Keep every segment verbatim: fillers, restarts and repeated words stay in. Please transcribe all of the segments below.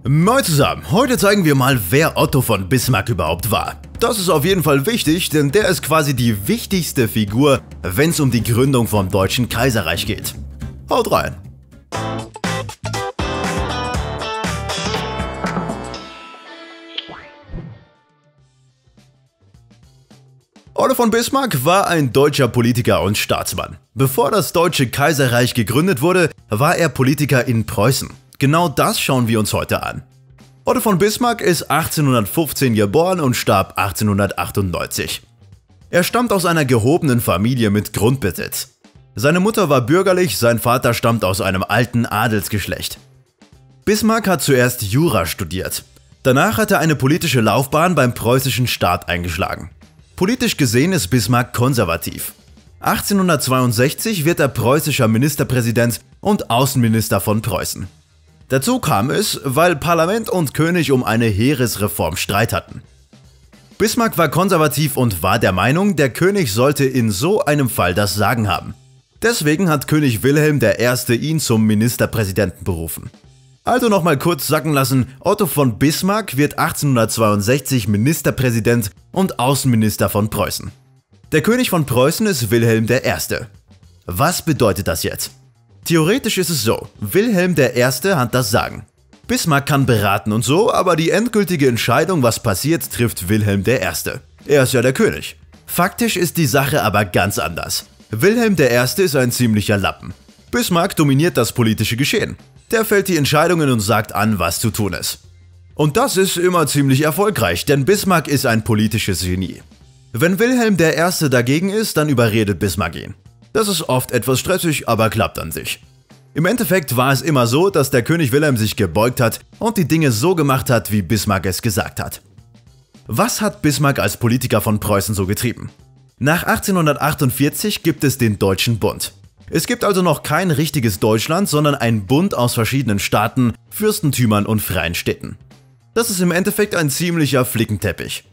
Moin zusammen, heute zeigen wir mal, wer Otto von Bismarck überhaupt war. Das ist auf jeden Fall wichtig, denn der ist quasi die wichtigste Figur, wenn es um die Gründung vom Deutschen Kaiserreich geht. Haut rein! Otto von Bismarck war ein deutscher Politiker und Staatsmann. Bevor das Deutsche Kaiserreich gegründet wurde, war er Politiker in Preußen. Genau das schauen wir uns heute an. Otto von Bismarck ist achtzehnhundertfünfzehn geboren und starb achtzehnhundertachtundneunzig. Er stammt aus einer gehobenen Familie mit Grundbesitz. Seine Mutter war bürgerlich, sein Vater stammt aus einem alten Adelsgeschlecht. Bismarck hat zuerst Jura studiert. Danach hat er eine politische Laufbahn beim preußischen Staat eingeschlagen. Politisch gesehen ist Bismarck konservativ. achtzehnhundertzweiundsechzig wird er preußischer Ministerpräsident und Außenminister von Preußen. Dazu kam es, weil Parlament und König um eine Heeresreform Streit hatten. Bismarck war konservativ und war der Meinung, der König sollte in so einem Fall das Sagen haben. Deswegen hat König Wilhelm der Erste ihn zum Ministerpräsidenten berufen. Also nochmal kurz sacken lassen, Otto von Bismarck wird achtzehnhundertzweiundsechzig Ministerpräsident und Außenminister von Preußen. Der König von Preußen ist Wilhelm der Erste. Was bedeutet das jetzt? Theoretisch ist es so, Wilhelm der Erste hat das Sagen. Bismarck kann beraten und so, aber die endgültige Entscheidung, was passiert, trifft Wilhelm der Erste. Er ist ja der König. Faktisch ist die Sache aber ganz anders. Wilhelm der Erste ist ein ziemlicher Lappen. Bismarck dominiert das politische Geschehen. Der fällt die Entscheidungen und sagt an, was zu tun ist. Und das ist immer ziemlich erfolgreich, denn Bismarck ist ein politisches Genie. Wenn Wilhelm der Erste dagegen ist, dann überredet Bismarck ihn. Das ist oft etwas stressig, aber klappt an sich. Im Endeffekt war es immer so, dass der König Wilhelm sich gebeugt hat und die Dinge so gemacht hat, wie Bismarck es gesagt hat. Was hat Bismarck als Politiker von Preußen so getrieben? Nach achtzehnhundertachtundvierzig gibt es den Deutschen Bund. Es gibt also noch kein richtiges Deutschland, sondern ein Bund aus verschiedenen Staaten, Fürstentümern und freien Städten. Das ist im Endeffekt ein ziemlicher Flickenteppich.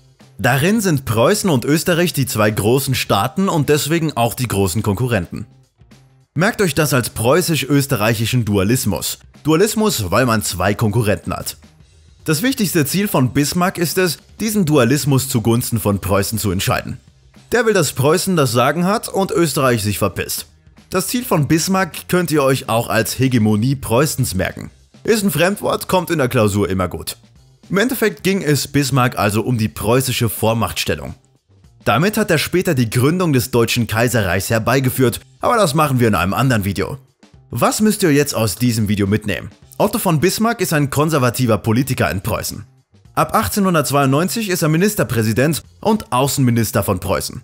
Darin sind Preußen und Österreich die zwei großen Staaten und deswegen auch die großen Konkurrenten. Merkt euch das als preußisch-österreichischen Dualismus. Dualismus, weil man zwei Konkurrenten hat. Das wichtigste Ziel von Bismarck ist es, diesen Dualismus zugunsten von Preußen zu entscheiden. Der will, dass Preußen das Sagen hat und Österreich sich verpisst. Das Ziel von Bismarck könnt ihr euch auch als Hegemonie Preußens merken. Ist ein Fremdwort, kommt in der Klausur immer gut. Im Endeffekt ging es Bismarck also um die preußische Vormachtstellung. Damit hat er später die Gründung des Deutschen Kaiserreichs herbeigeführt, aber das machen wir in einem anderen Video. Was müsst ihr jetzt aus diesem Video mitnehmen? Otto von Bismarck ist ein konservativer Politiker in Preußen. Ab achtzehnhundertzweiundneunzig ist er Ministerpräsident und Außenminister von Preußen.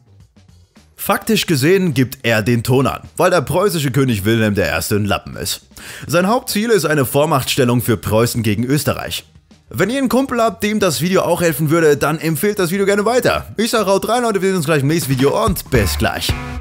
Faktisch gesehen gibt er den Ton an, weil der preußische König Wilhelm der Erste ein Lappen ist. Sein Hauptziel ist eine Vormachtstellung für Preußen gegen Österreich. Wenn ihr einen Kumpel habt, dem das Video auch helfen würde, dann empfehlt das Video gerne weiter. Ich sage haut rein, Leute, wir sehen uns gleich im nächsten Video und bis gleich.